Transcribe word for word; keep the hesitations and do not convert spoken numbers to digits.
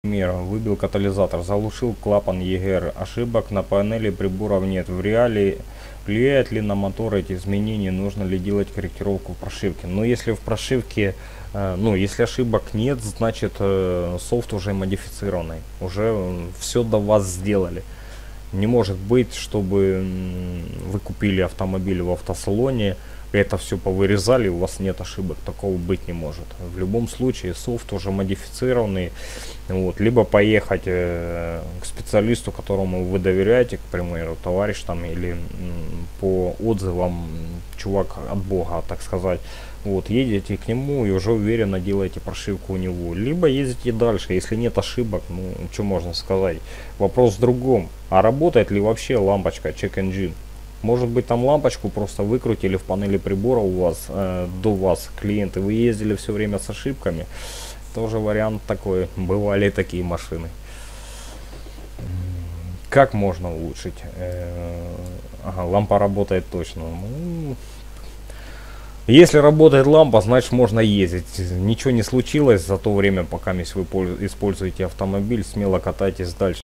Пример, выбил катализатор, заглушил клапан и джи эр. Ошибок на панели приборов нет. В реале влияет ли на мотор эти изменения, нужно ли делать корректировку в прошивке? Но если в прошивке, э, ну если ошибок нет, значит э, софт уже модифицированный, уже все до вас сделали. Не может быть, чтобы вы купили автомобиль в автосалоне, это все повырезали, у вас нет ошибок. Такого быть не может. В любом случае софт уже модифицированный. Вот. Либо поехать э, к специалисту, которому вы доверяете, к примеру, товарищ там, или м, по отзывам чувак от бога, так сказать. Вот, едете к нему и уже уверенно делаете прошивку у него. Либо ездите дальше, если нет ошибок, ну, что можно сказать. Вопрос в другом. А работает ли вообще лампочка Check Engine? Может быть, там лампочку просто выкрутили в панели прибора у вас, э, до вас клиенты, вы ездили все время с ошибками. Тоже вариант такой, бывали такие машины. Как можно улучшить? Э, ага, лампа работает точно. Ну, если работает лампа, значит можно ездить. Ничего не случилось за то время, пока вы используете автомобиль, смело катайтесь дальше.